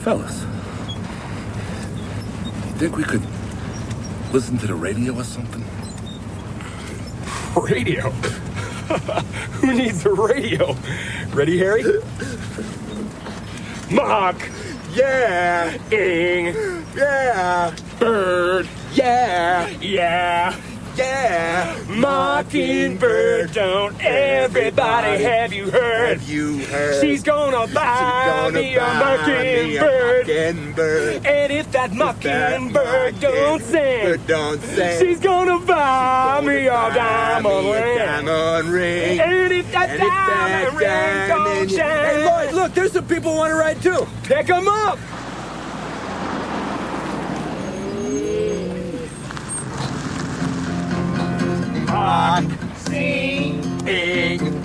Fellas, you think we could listen to the radio or something? Radio? Who needs a radio? Ready, Harry? Mock. Yeah. Ing. Yeah. Bird. Yeah. Yeah. Yeah. Mockingbird, don't everybody have you heard? Have you heard? She's gonna buy me a mockingbird. And if that mockingbird don't sing, she's gonna buy me a diamond ring. And if that diamond ring don't shine. Hey, Lloyd, look, there's some people who want to ride too. Pick 'em up. Singing